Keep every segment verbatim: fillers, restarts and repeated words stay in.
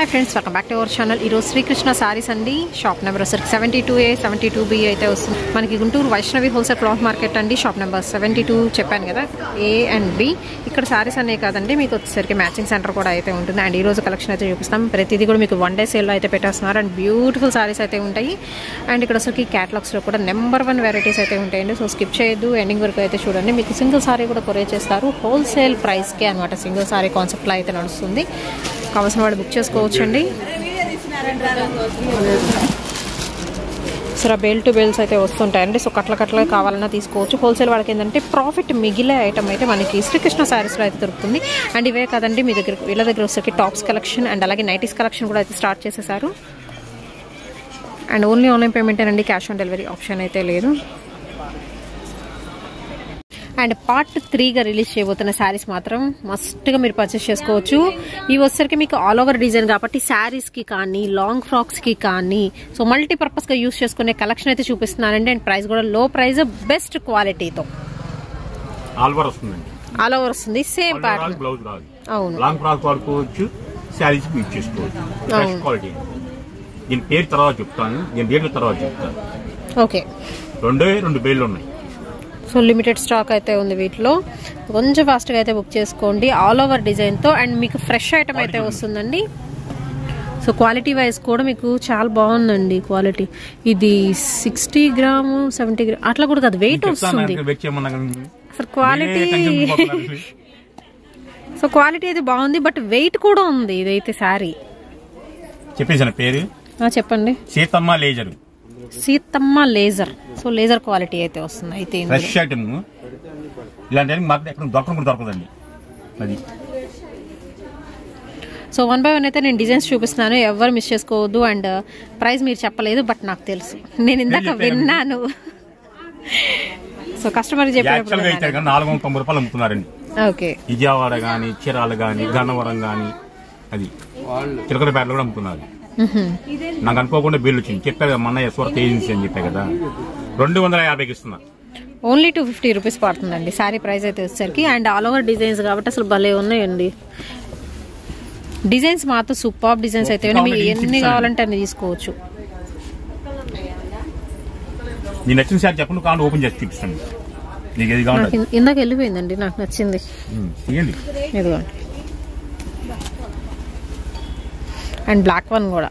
Hi friends welcome back to our channel Srikrishna sarees अंडी shop number వచ్చేసరికి seventy two A seventy two B అయితే వస్తుంది మనకి Guntur Vaishnavi wholesale cloth market అండి shop number seventy two చెప్పాను కదా ఏ అండ్ బి ఇక్కడ సారీస్ అనే కాదండి మీకు వచ్చేసరికి మ్యాచింగ్ సెంటర్ కూడా అయితే ఉంటుంది అండ్ ఈ రోజు కలెక్షన్ అయితే చూపిస్తాం ప్రతిదీ కూడా మీకు వన్ డే సేల్లో అయితే పెట్టేస్తున్నారు అండ్ బ్యూటిఫుల్ సారీస్ అయితే ఉంటాయి అండ్ ఇక్కడ వచ్చేసరికి క్యాటలాగ్స్లో కూడా నెంబర్ వన్ వెరైటీస్ అయితే ఉంటాయండి సో స్కిప్ చేయొద్దు ఎండింగ్ వరకు అయితే చూడండి మీకు సింగిల్ సారీ కూడా కొరియర్ చేస్తారు హోల్సేల్ ప్రైస్కే అనమాట సింగిల్ సారీ కాన్సెప్ట్లో అయితే నడుస్తుంది కావాల్సిన వాళ్ళు బుక్ చేసుకోవచ్చండి సో బెల్ టు బెల్స్ అయితే వస్తుంటాయండి సో కట్ల కట్ల కావాలన్నా తీసుకోవచ్చు హోల్సేల్ వాళ్ళకి ఏంటంటే ప్రాఫిట్ మిగిలే ఐటమ్ అయితే మనకి శ్రీకృష్ణ శారీస్లో అయితే దొరుకుతుంది అండ్ ఇవే కాదండి మీ దగ్గర వీళ్ళ దగ్గర వచ్చేసరికి టాప్స్ కలెక్షన్ అండ్ అలాగే నైటీస్ కలెక్షన్ కూడా అయితే స్టార్ట్ చేసేసారు అండ్ ఓన్లీ ఆన్లైన్ పేమెంట్ అండి క్యాష్ ఆన్ డెలివరీ ఆప్షన్ అయితే లేదు అండ్ పార్ట్ త్రీగా రిలీజ్ చేయబోతున్న శారీస్ మాత్రం మస్ట్గా మీరు పర్చేస్ చేసుకోవచ్చు ఇవి వచ్చేసరికి మీకు ఆల్ ఓవర్ డిజైన్ కాబట్టి శారీస్కి కానీ లాంగ్ ఫ్రాక్స్కి కానీ సో మల్టీపర్పస్గా యూస్ చేసుకునే కలెక్షన్ అయితే చూపిస్తున్నానండి అండ్ ప్రైస్ కూడా లో ప్రైస్ బెస్ట్ క్వాలిటీతో ఆల్ ఓవర్ వస్తుందండి ఆల్ ఓవర్ వస్తుంది సేమ్ ప్యాటర్న్ బ్లౌజ్ రాదు అవును లాంగ్ ఫ్రాక్ వాడుకోవచ్చు శారీస్ యూజ్ చేసుకోవచ్చు బెస్ట్ క్వాలిటీ దీని పేరు తర్వాత చెప్తాను దీని రేట్ల తర్వాత చెప్తాను ఓకే రెండే రెండు బేళ్ళు ఉన్నాయి సో లిమిటెడ్ స్టాక్ అయితే ఉంది వీటిలో కొంచెం ఫాస్ట్గా అయితే బుక్ చేసుకోండి ఆల్ ఓవర్ డిజైన్తో అండ్ మీకు ఫ్రెష్ ఐటమ్ అయితే వస్తుందండి సో క్వాలిటీ వైజ్ కూడా మీకు చాలా బాగుందండి క్వాలిటీ ఇది సిక్స్టీ గ్రామ్ సెవెంటీ గ్రామ్ అట్లా కూడా కాదు వెయిట్ వస్తుంది అసలు క్వాలిటీ సో క్వాలిటీ అయితే బాగుంది బట్ వెయిట్ కూడా ఉంది ఇదైతే శారీ చెప్పేసిన పేరు చెప్పండి Seethamma laser Seethamma laser so laser quality అయితే వస్తుంది అయితే ఫ్రెష్ ఐటమ్ ఇలాంటి మార్కెట్ ఎక్కడ దొరకడం దొరకదండి అది సో వన్ బై వన్ అయితే నేను డిజైన్స్ చూపిస్తున్నాను ఎవరు మిస్ చేసుకోవద్దు అండ్ ప్రైస్ మీరు చెప్పలేదు బట్ నాకు తెలుసు నేను ఇందాక విన్నాను సో కస్టమర్ చెప్పినప్పుడు నాలుగు వందల తొంభై రూపాయలు అమ్ముతున్నారండి ఓకే విజయవాడ గానీ చీరాల గానీ గన్నవరం గానీ అది చిలకలపేటలో కూడా అమ్ముతున్నారు నాకు అనుకోకుండా బిల్లు వచ్చింది చెప్పారు మన యశ్వరత్ ఏజెన్సీ అని చెప్పా కదా రెండు వందల యాభైకి ఇస్తున్నా ఓన్లీ టూ ఫిఫ్టీ రూపీస్ పడుతుందండి సారీ ప్రైస్ అయితే వచ్చేసరికి అండ్ ఆల్ ఓవర్ డిజైన్స్ కాబట్టి అసలు భలే ఉన్నాయండి డిజైన్స్ మాత్రం సూపర్ డిజైన్స్ అయితే మీకు ఎన్ని కావాలంటే అన్ని తీసుకోవచ్చు నీ నచ్చిన సారీ చెప్పండి కావాలి ఓపెన్ చేసి చూపిస్తాను నీకు ఏది కావాలి ఇందాక వెళ్ళిపోయిందండి నాకు నచ్చింది ఇదిగోండి అండ్ బ్లాక్ వన్ కూడా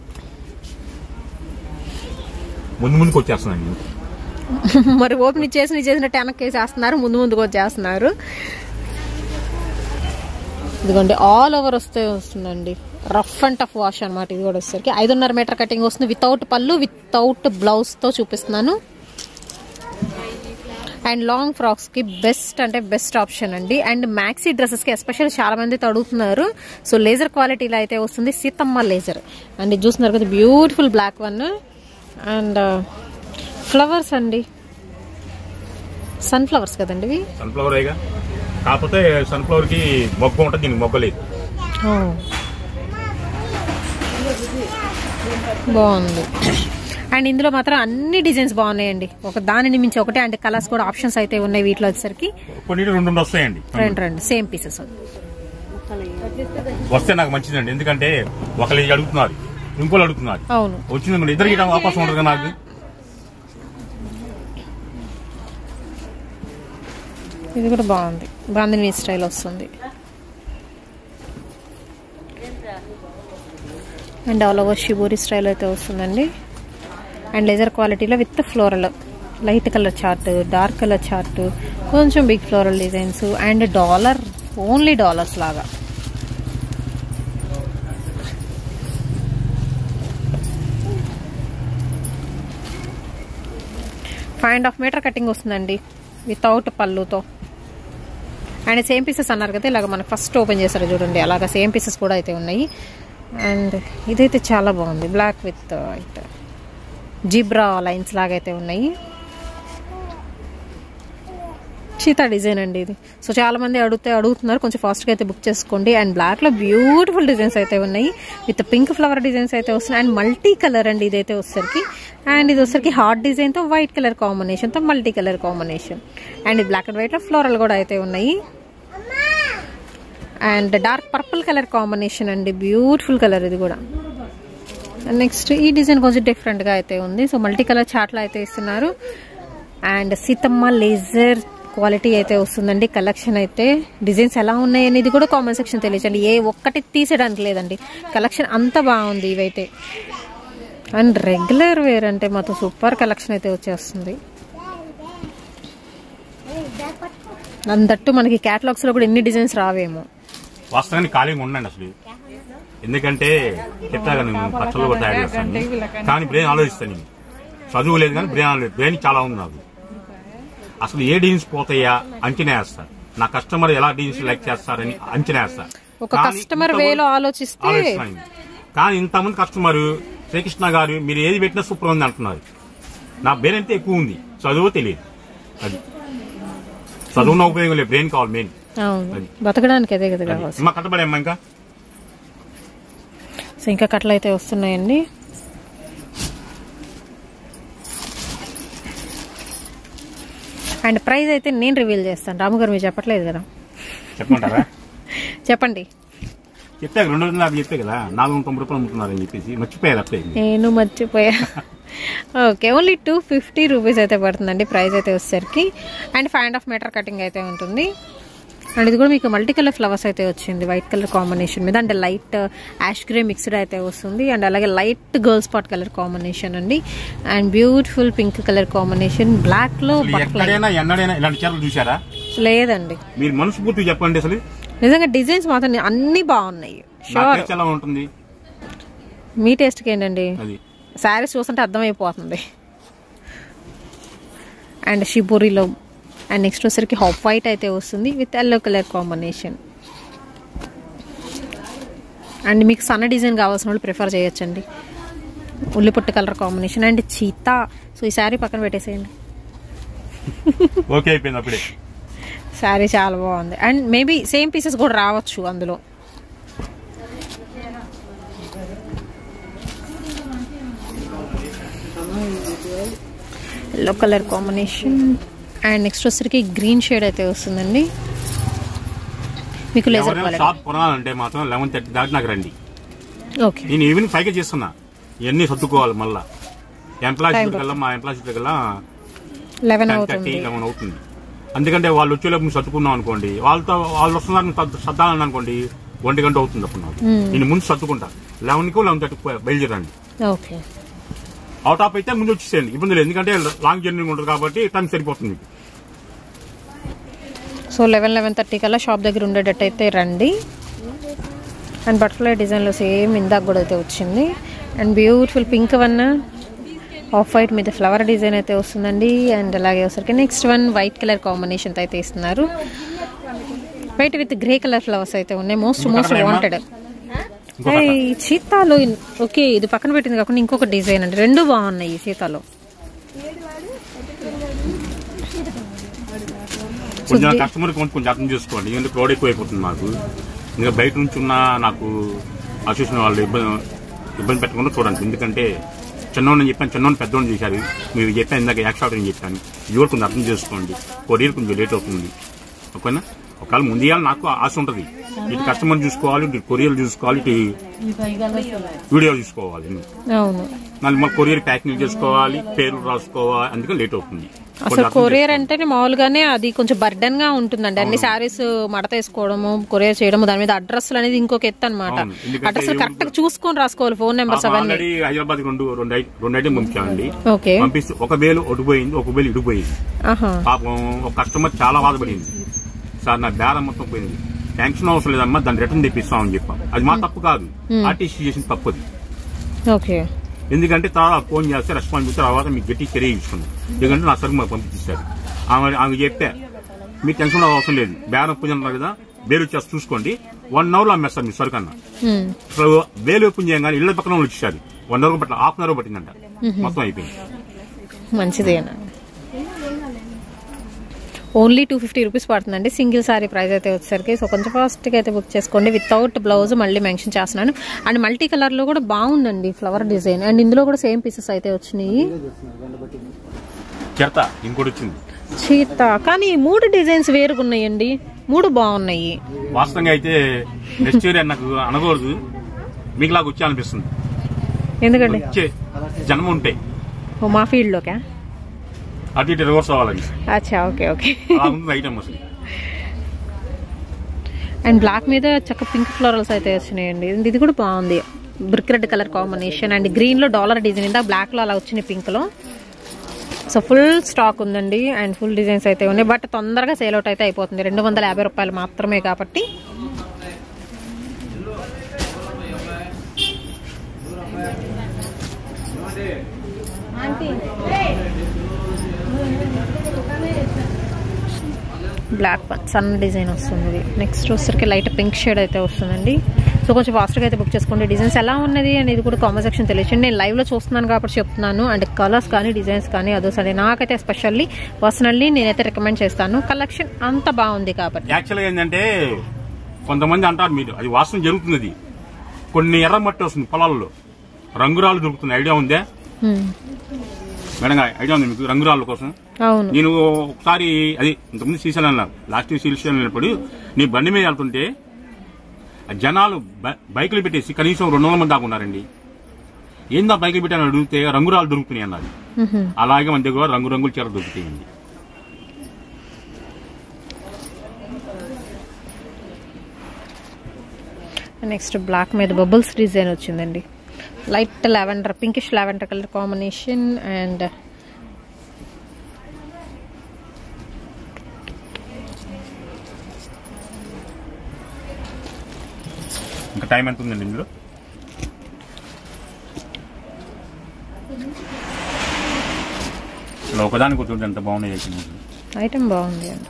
ముందు ముందుకు వచ్చేస్తున్నాను మరి ఓపెన్ ఇచ్చేసి నీ చేసినట్టు వెనక్కి వేసేస్తున్నారు ముందు ముందుకు వచ్చేస్తున్నారు ఇదిగోండి ఆల్ ఓవర్ వస్తే వస్తుందండి రఫ్ అండ్ టఫ్ వాష్ అనమాట ఇది కూడా వచ్చేసరికి ఐదున్నర మీటర్ కటింగ్ వస్తుంది వితౌట్ పళ్ళు వితౌట్ బ్లౌజ్ తో చూపిస్తున్నాను అండ్ లాంగ్ ఫ్రాక్స్ కి బెస్ట్ అంటే బెస్ట్ ఆప్షన్ అండి అండ్ మ్యాక్సీ డ్రెస్సెస్ కి ఎస్పెషల్ చాలా మంది అడుగుతున్నారు సో లేజర్ క్వాలిటీలో అయితే వస్తుంది సీతమ్మ లేజర్ అండ్ ఇది చూస్తున్నారు కదా beautiful black one and flowers అండి సన్ ఫ్లవర్స్ కదండి ఇవి సన్ఫ్లవర్ కాకపోతే సన్ఫ్లవర్ కి మొగ్గ ఉంటుంది దీనికి మొగ్గలేదు బాగుంది అండ్ ఇందులో మాత్రం అన్ని డిజైన్స్ బాగున్నాయండి ఒక దానిని మించి ఒకటే అండ్ కలర్స్ కూడా ఆప్షన్స్ అయితే ఉన్నాయి వీటిలో వచ్చేసరికి రెండు వస్తాయండి రెండు రెండు సేమ్ పీసెస్ వస్తే నాకు మంచిదండి ఎందుకంటే ఒకళ్ళు అడుగుతున్నారు ఇంకోళ్ళు అడుగుతున్నారు అవును వచ్చింది ఇద్దరికి అవకాశం ఉండదు నాకు ఇది కూడా బాగుంది బాందిని స్టైల్ వస్తుంది and all over shibori style అయితే వస్తుందండి అండ్ లేజర్ క్వాలిటీలో with floral light colour chart dark colour chart కొంచెం big floral designs and dollar only dollars లాగా five and half metre cutting వస్తుందండి వితౌట్ పళ్ళుతో అండ్ సేమ్ పీసెస్ అన్నారు కదా ఇలాగ మనకు ఫస్ట్ ఓపెన్ చేస్తారు చూడండి అలాగా సేమ్ పీసెస్ కూడా అయితే ఉన్నాయి అండ్ ఇదైతే చాలా బాగుంది black with white zebra lines లాగా అయితే ఉన్నాయి చీతా డిజైన్ అండి ఇది సో చాలా మంది అడిగితే అడుగుతున్నారు కొంచెం ఫాస్ట్గా అయితే బుక్ చేసుకోండి అండ్ బ్లాక్లో బ్యూటిఫుల్ డిజైన్స్ అయితే ఉన్నాయి విత్ పింక్ ఫ్లవర్ డిజైన్స్ అయితే వస్తున్నాయి అండ్ మల్టీ కలర్ అండి ఇదైతే వచ్చేసరికి అండ్ ఇది వచ్చేసరికి హార్ట్ డిజైన్తో వైట్ కలర్ కాంబినేషన్తో multi colour combination and black and వైట్లో ఫ్లోరల్ కూడా అయితే ఉన్నాయి and dark purple colour combination అండి, బ్యూటిఫుల్ కలర్ ఇది కూడా. నెక్స్ట్ ఈ డిజైన్ కొంచెం డిఫరెంట్గా అయితే ఉంది. సో మల్టీ కలర్ చాట్లో అయితే ఇస్తున్నారు. అండ్ సీతమ్మ లేజర్ క్వాలిటీ అయితే వస్తుందండి. కలెక్షన్ అయితే డిజైన్స్ ఎలా ఉన్నాయి అనేది కూడా కామెంట్ సెక్షన్ తెలియచండి. ఏ ఒక్కటి తీసేయడానికి లేదండి, కలెక్షన్ అంత బాగుంది ఇవైతే. అండ్ రెగ్యులర్ వేర్ అంటే మాత్రం సూపర్ కలెక్షన్ అయితే వచ్చేస్తుంది. అందట్టు మనకి క్యాటలాగ్స్ లో కూడా ఎన్ని డిజైన్స్ రావేమో. వాస్తవానికి ఖాళీగా ఉండండి అసలు, ఎందుకంటే చెప్తాగా నేను ఖర్చులు కూడా తయారు చేస్తాను, కానీ బ్రెయిన్ ఆలోచిస్తాను. నేను చదువు లేదు కానీ బ్రెయిన్ ఆలోచి బ్రెయిన్ చాలా ఉంది నాకు. అసలు ఏ డిజైన్స్ పోతాయా అంచనా వేస్తా, నా కస్టమర్ ఎలా డిజైన్స్ లైక్ చేస్తారని అంచనా వేస్తా. ఒక కస్టమర్ వేలో ఆలోచిస్తే, కానీ ఇంతమంది కస్టమర్ శ్రీకృష్ణ గారు మీరు ఏది పెట్టినా సూపర్ ఉంది అంటున్నారు. నా బ్రెయిన్ అయితే ఎక్కువ ఉంది, చదువు తెలియదు. అది చదువున్న ఉపయోగం లేదు, బ్రెయిన్ కావాలి మెయిన్. బతకడానికి అదే కదా కావాలి. మా కట్టబడేమ్మా ఇంకా సో ఇంకా కట్టలు అయితే వస్తున్నాయండి. అండ్ ప్రైస్ అయితే నేను రివీల్ చేస్తాను. రాము గారు మీరు చెప్పట్లేదు కదా, చెప్పమంటారా? చెప్పండి. చెప్తే రెండు వందల యాభై చెప్పే కదా, నాలుగు వందల తొంభై రూపాయలు అమ్ముతున్నారని చెప్పేసి మర్చిపోయారు. అట్లే నేను మర్చిపోయా. Okay, only two fifty rupees అయితే పడుతుందండి ప్రైస్ అయితే వచ్చేసరికి. And five and half metre cutting అయితే ఉంటుంది. అండ్ ఇది కూడా మీకు మల్టీ కలర్ ఫ్లవర్స్ అయితే వచ్చింది వైట్ కలర్ కాంబినేషన్ మీద. అంటే లైట్ యాష్ గ్రే మిక్స్డ్ అయితే వస్తుంది. అండ్ అలాగే light girl spot colour combination అండి. And beautiful pink colour combination, black లో చూసారా? లేదండి, మీరు మనస్ఫూర్తిగా చెప్పండి. అసలు నిజంగా డిజైన్స్ మాత్రం అన్ని బాగున్నాయి. షూర్ ఎలా ఉంటుంది మీ టేస్ట్ కి ఏంటండి, శారీస్ చూస్తుంటే అర్థమైపోతుంది. అండ్ షిబోరిలో అండ్ నెక్స్ట్ వచ్చేసరికి హాఫ్ వైట్ అయితే వస్తుంది with yellow colour combination. And మీకు సన్న డిజైన్ కావాల్సిన వాళ్ళు ప్రిఫర్ చేయొచ్చండి. ఉల్లిపొట్టు కలర్ కాంబినేషన్ అండ్ చీతా. సో ఈ శారీ పక్కన పెట్టేసేయండి. ఓకే అయిపోయింది అప్పుడే. శారీ చాలా బాగుంది. అండ్ మేబీ సేమ్ పీసెస్ కూడా రావచ్చు అందులో. Yellow colour combination and next వచ్చరికి గ్రీన్ షేడ్ అయితే వస్తుందండి. మీకు లేజర్ షాప్ కొనాలంటే మాత్రం లెవెన్ థర్టీ దాకా నాకు రండి. ఓకే, నేను ఈవినింగ్ ఫైవ్ కే చేస్తున్నా. ఇవన్నీ సర్దుకోవాలి మళ్ళా. ఎంప్లాయీస్ కల్లా మా ఎంప్లాయీస్ కల్లా లెవెన్ థర్టీ లెవెన్ అవుతుంది. ఎందుకంటే వాళ్ళు వచ్చేలోపు సర్దుకున్నాం అనుకోండి, వాళ్ళతో వాళ్ళు వస్తున్నారు సర్దాలని అనుకోండి, ఒంటి గంట అవుతుంది అప్పుడు నాకు. నేను ముందు సర్దుకుంటా. లెవెన్ కు లెవెన్ థర్టీ బయలుదేరండి. ఓకే, అవుట్ ఆఫ్ అయితే ముందు వచ్చేసేయండి, ఇబ్బంది లేదు. ఎందుకంటే లాంగ్ జర్నీ ఉంటుంది కాబట్టి టైం సరిపోతుంది. సో లెవెన్ లెవెన్ థర్టీ కల్లా షాప్ దగ్గర ఉండేటట్టు అయితే రండి. అండ్ బటర్ఫ్లై డిజైన్లో సేమ్ ఇందాక కూడా అయితే వచ్చింది. And beautiful pink one off white మీద ఫ్లవర్ డిజైన్ అయితే వస్తుందండి. అండ్ అలాగే వచ్చరికి next one white colour combination అయితే ఇస్తున్నారు. White with grey colour flowers అయితే ఉన్నాయి. Most most wanted. సీతాలో ఓకే, ఇది పక్కన పెట్టింది కాకుండా ఇంకొక డిజైన్ అండి. రెండు బాగున్నాయి సీతాలో. కొంచెం కస్టమర్ కొంచెం అర్థం చేసుకోండి, ఎందుకంటే క్రౌడ్ ఎక్కువ అయిపోతుంది నాకు. ఇంకా బయట నుంచి ఉన్న నాకు అసోసియేషన్ వాళ్ళు ఇబ్బంది ఇబ్బంది పెట్టకుండా చూడండి. ఎందుకంటే చిన్నోని చెప్పాను, చిన్నోని పెద్దోని చేశారు. మీరు చెప్పాను ఇందాక యాక్ షాట్ అని చెప్పాను. ఇది కూడా కొంచెం అర్థం చేసుకోండి. కొరియర్ కొంచెం లేట్ అవుతుంది. ఓకేనా? ఒకవేళ ముందు ఇవ్వాలి నాకు ఆశ ఉంటుంది. ఇటు కస్టమర్ చూసుకోవాలి, ఇటు కొరియర్ చూసుకోవాలి, ఇటు వీడియో చూసుకోవాలి. మళ్ళీ మా కొరియర్ ప్యాకింగ్ చేసుకోవాలి, పేర్లు రాసుకోవాలి, అందుకని లేట్ అవుతుంది. అసలు కొరియర్ అంటే మామూలుగానే అది కొంచెం బర్డెన్ గా ఉంటుందండి. అన్ని శారీస్ మడత వేసుకోవడము, కొరియర్ చేయడము, దాని మీద అడ్రస్ అనేది ఇంకొక ఎత్తు అనమాట. అడ్రస్ కరెక్ట్ గా చూసుకొని రాసుకోవాలి, ఫోన్ నెంబర్స్ అవన్నీ. హైదరాబాద్ రెండు రెండు ఐటమ్ పంపించామండి. ఓకే, పంపిస్తే ఒక వేలు ఒడిపోయింది, ఒక వేలు ఇడిపోయింది. పాపం ఒక కస్టమర్ చాలా బాధపడింది. సార్ నా బేరం మొత్తం పోయింది, శాంక్షన్ అవసరం లేదమ్మా, దాన్ని రిటర్న్ తెప్పిస్తామని చెప్పాం. అది మా తప్పు కాదు, ఆర్టీసీ చేసిన తప్పు అది. ఓకే, ఎందుకంటే తర్వాత ఫోన్ చేస్తే రెస్పాన్స్ ఇస్తే తర్వాత మీకు గట్టి చర్య తీసుకున్నాం. ఎందుకంటే నా సరుకు మాకు పంపించేస్తారు. ఆమె ఆమె చెప్తే మీకు టెన్షన్ అవసరం లేదు, బేరం పూజ అన్నారు కదా, బేలు వచ్చేసి చూసుకోండి, వన్ అవర్ లో అమ్మేస్తారు మీ సరుకు అన్న. అసలు బేలు ఓపెన్ చేయగానే ఇళ్ల పక్కన వాళ్ళు వచ్చేసారు. వన్ అవర్ పట్ల హాఫ్ అన్ అవర్ పట్టిందంట, మొత్తం అయిపోయింది. మంచిదేనా? ఓన్లీ టూ ఫిఫ్టీ రూపీస్ పడుతుందండి సింగిల్ సారీ ప్రైస్ అయితే వచ్చేసరికి. సో కొంచెం ఫాస్ట్గా అయితే బుక్ చేసుకోండి. వితౌట్ బ్లౌజ్ మళ్ళీ మెన్షన్ చేస్తున్నాను. అండ్ మల్టీ కలర్లో కూడా బాగుందండి ఫ్లవర్ డిజైన్. అండ్ ఇందులో కూడా సేమ్ పీసెస్ అయితే వచ్చినాయి. చీత కానీ మూడు డిజైన్స్ వేరుగా ఉన్నాయండి, మూడు బాగున్నాయి. వాస్తవంగా అయితే నెక్స్ట్ ఇయర్ నాకు అనకూడదు, మీకులాగా వచ్చి అనిపిస్తుంది. ఎందుకండి వచ్చే జన్మ ఉంటే మా ఫీల్డ్ లోకా అటు ఇటు రివర్స్ అవ్వాలని. అచ్చా ఓకే ఓకే. ఐటమ్ అసలు. అండ్ బ్లాక్ మీద చక్క పింక్ ఫ్లోరల్స్ అయితే వచ్చినాయండి. ఇది కూడా బాగుంది, brick red colour combination and green లో డాలర్ డిజైన్ ఇందా బ్లాక్ లో అలా వచ్చినాయి పింక్ లో. సో ఫుల్ స్టాక్ ఉందండి అండ్ ఫుల్ డిజైన్స్ అయితే ఉన్నాయి. బట్ తొందరగా సేల్ అవుట్ అయితే అయిపోతుంది, రెండు వందల యాభై రూపాయలు మాత్రమే కాబట్టి. బ్లాక్ సన్ డిజైన్ వస్తుంది. నెక్స్ట్ వచ్చరికి లైట్ పింక్ షేడ్ అయితే వస్తుందండి. సో కొంచెం ఫాస్ట్గా అయితే బుక్ చేసుకోండి. డిజైన్స్ ఎలా ఉన్నది అనేది కూడా కామెంట్ సెక్షన్ తెలియచండి. నేను లైవ్లో చూస్తున్నాను కాబట్టి చెప్తున్నాను. అండ్ కలర్స్ కానీ డిజైన్స్ కానీ అదో సరే నాకైతే ఎస్పెషల్లీ పర్సనల్లీ నేనైతే రికమెండ్ చేస్తాను. కలెక్షన్ అంత బాగుంది కాబట్టి. యాక్చువల్గా ఏంటంటే కొంతమంది అంటారు మీరు అది వాసన జరుగుతుంది, కొన్ని ఎర్ర మట్టి వస్తుంది పొలాల్లో, రంగురాలు దొరుకుతుంది. ఐడియా ఉందే మేడం? ఐడియా ఉంది మీకు రంగురాళ్ళ కోసం? అవును. నేను ఒకసారి అది ఇంతకుముందు శ్రీశైలం వెళ్ళాను, లాస్ట్ ఇయర్ శ్రీశైలం వెళ్ళినప్పుడు నీ బండి మీద వెళ్తుంటే జనాలు బైకులు పెట్టేసి కనీసం రెండు వందల మంది దాకా ఉన్నారండి. ఏందా బైకులు పెట్టాను అడిగితే రంగురాలు దొరుకుతున్నాయి అన్నారు. అలాగే మన దగ్గర రంగురంగుల చీర దొరుకుతాయండి. నెక్స్ట్ బ్లాక్ మీద బబుల్స్ డిజైన్ వచ్చిందండి. Light lavender pinkish lavender colour combination and ఇంకా టైం ఎంత ఉందండి ఇందులో? ఒకదానికి కూర్చుంటే ఎంత బాగున్నాయి ఐటమ్ బాగుంది అండి.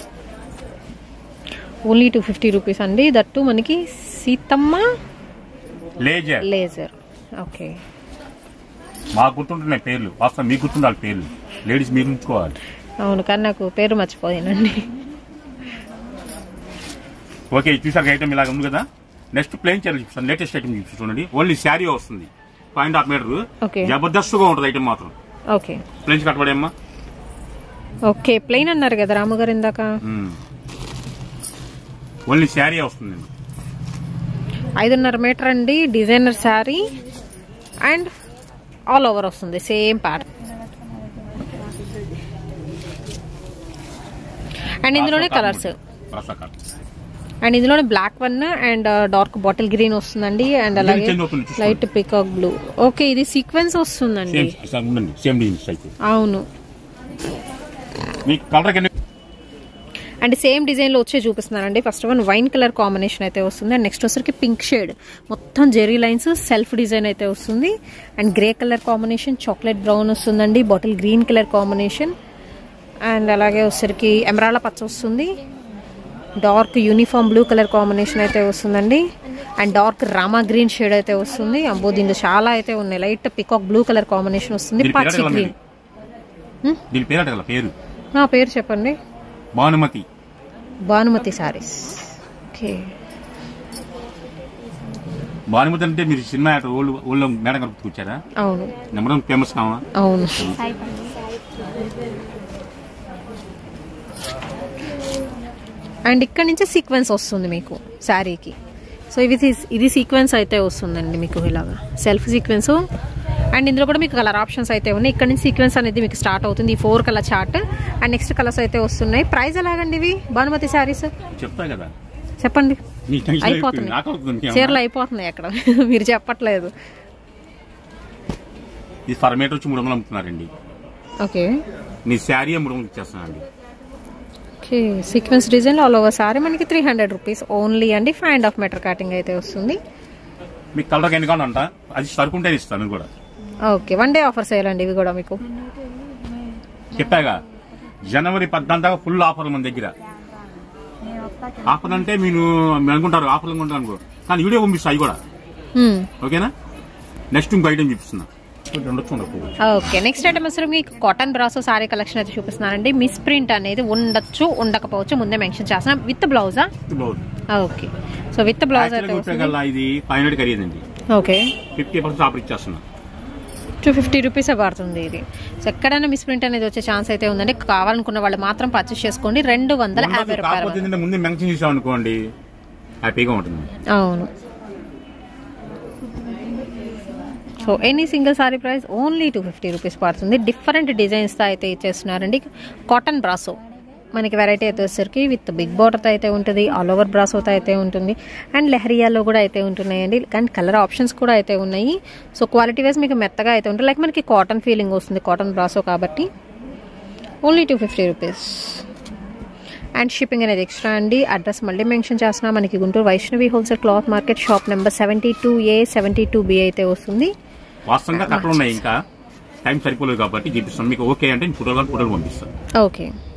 ఓన్లీ టూ ఫిఫ్టీ రూపీస్ అండి. దట్టు మనకి సీతమ్మ లేజర్ లేజర్. ఓకే, మాకు గుర్తుంటున్నాయి పేర్లు, వాస్తవం మీకు గుర్తుండాలి పేర్లు, లేడీస్ మీరు ఉంచుకోవాలి. అవును, కానీ నాకు పేరు మర్చిపోయానండి. ఓకే, చూసాక ఐటమ్ ఇలాగ ఉంది కదా. నెక్స్ట్ ప్లెయిన్ చీర చూపిస్తాను, లేటెస్ట్ ఐటమ్ చూపిస్తుండండి. ఓన్లీ శారీ వస్తుంది, పాయింట్ హాఫ్ మీటర్, జబర్దస్త్ గా ఉంటుంది ఐటమ్ మాత్రం. ఓకే, ప్లెయిన్ కట్టబడేమ్మా. ఓకే, ప్లెయిన్ అన్నారు కదా రాముగారు ఇందాక. ఓన్లీ శారీ వస్తుంది, ఐదున్నర మీటర్ అండి. Designer sari and all over వస్తుంది, సేమ్ ప్యాటర్న్. అండ్ ఇందులోనే కలర్స్, అండ్ ఇందులోనే black one and dark bottle green వస్తుందండి. అండ్ అలాగే లైట్ పికాక్ బ్లూ. ఓకే, ఇది సీక్వెన్స్ వస్తుందండి. అవును, అండ్ సేమ్ డిజైన్ లో వచ్చే చూపిస్తున్నానండి. First one wine colour combination అయితే వస్తుంది. అండ్ నెక్స్ట్ వచ్చరికి పింక్ షేడ్, మొత్తం జెరీ లైన్స్ సెల్ఫ్ డిజైన్ అయితే వస్తుంది. And grey colour combination, chocolate brown వస్తుందండి, bottle green colour combination. And అలాగే వచ్చరికి ఎమరాల్డ్ పచ్చ వస్తుంది, dark uniform blue colour combination అయితే వస్తుందండి. And dark Rama green shade అయితే వస్తుంది. అబ్బో దీంట్లో చాలా అయితే ఉన్నాయి. Light peacock blue colour combination వస్తుంది, పచ్చి గ్రీన్. నా పేరు చెప్పండి. భానుమతి. భానుమతి సారీస్. ఓకే, భానుమతి అంటే మీరు సినిమా ఊళ్ళో మేడం గుర్తుకొచ్చారా? అవును, నెంబర్ ఫేమస్ కావా? అవును. అండ్ ఇక్కడ నుంచి సీక్వెన్స్ వస్తుంది మీకు శారీకి. సో ఇది ఇది సీక్వెన్స్ అయితే వస్తుందండి మీకు ఇలాగా సెల్ఫ్ సీక్వెన్స్. అండ్ ఇందులో కూడా మీకు కలర్ ఆప్షన్స్ అయితే ఉన్నాయి. ఇక్కడ నుంచి సీక్వెన్స్ అనేది మీకు స్టార్ట్ అవుతుంది, ఈ four colour chart. And next colours అయితే వస్తున్నాయి. ప్రైస్ ఎలాగండి ఇవి భానుమతి శారీస్? చెప్తా కదా, చెప్పండి. అయిపోతున్నాయి చీరలు అయిపోతున్నాయి అక్కడ, మీరు చెప్పట్లేదు. ఇది పర్ మీటర్ వచ్చి మూడు వందలు అమ్ముతున్నారండి. ఓకే, మీ శారీ మూడు వందలు ఇచ్చేస్తున్నానండి. Okay, sequence design all over sari మనకి త్రీ హండ్రెడ్ రూపీస్ ఓన్లీ అండి. Five and half metre cutting అయితే వస్తుంది. మీకు కలర్ ఎన్ని కావాలంట అది సరుకుంటే ఇస్తాను కూడా. ఓకే, వన్ డే ఆఫర్స్ వేయాలండి ఇవి కూడా మీకు. చెప్పాగా జనవరి పద్నాలుగు దాకా ఫుల్ ఆఫర్లు మన దగ్గర. ఆఫర్ అంటే మీరు అనుకుంటారు ఆఫర్లు అనుకుంటారు అనుకో, కానీ వీడియో పంపిస్తాయి కూడా. ఓకేనా? నెక్స్ట్ ఇంకో ఐటమ్ చూపిస్తున్నా. ఓకే, నెక్స్ట్ ఐటమ్ అసలు మీకు కాటన్ బ్రాసో సారీ కలెక్షన్ అయితే చూపిస్తున్నానండి. మిస్ ప్రింట్ అనేది ఉండొచ్చు ఉండకపోవచ్చు, ముందే మెన్షన్ చేస్తున్నా. విత్ బ్లౌజా? ఓకే, సో విత్ బ్లౌజ్ అయితే ఇది ఫైవ్ హండ్రెడ్ ఖరీదండి. ఓకే, ఫిఫ్టీ పర్సెంట్ ఆఫర్ ఇచ్చేస్తున్నా. టూ ఫిఫ్టీ రూపీస్ పడుతుంది ఇది. సో ఎక్కడైనా మిస్ ప్రింట్ అనేది వచ్చే ఛాన్స్ అయితే ఉందండి. కావాలనుకున్న వాళ్ళు మాత్రం పర్చేస్ చేసుకోండి. రెండు వందల యాభై రూపాయలు ముందు మెన్షన్ చేసాం అనుకోండి, హ్యాపీగా ఉంటుంది. అవును, so any single sorry price only two fifty rupees పడుతుంది. డిఫరెంట్ డిజైన్స్తో అయితే ఇచ్చేస్తున్నారండి. కాటన్ బ్రాసో మనకి వెరైటీ అయితే వచ్చేసరికి విత్ బిగ్ బార్డర్తో అయితే ఉంటుంది, ఆల్ ఓవర్ బ్రాసోతో అయితే ఉంటుంది, అండ్ లెహరియాలో కూడా అయితే ఉంటున్నాయండి. అండ్ కలర్ ఆప్షన్స్ కూడా అయితే ఉన్నాయి. సో క్వాలిటీ వైజ్ మీకు మెత్తగా అయితే ఉంటుంది, లైక్ మనకి కాటన్ ఫీలింగ్ వస్తుంది కాటన్ బ్రాసో కాబట్టి. Only two fifty rupees and shipping అనేది ఎక్స్ట్రా అండి. అడ్రస్ మళ్ళీ మెన్షన్ చేస్తున్నా, మనకి Guntur Vaishnavi wholesale cloth market shop number seventy two A seventy two B అయితే వస్తుంది. వాస్తవంగా కట్టలు ఉన్నాయి, ఇంకా టైం సరిపోలేదు కాబట్టి చూపిస్తాను మీకు. ఓకే అంటే ఫోటోలు ఫోటోలు పంపిస్తాను. ఓకే.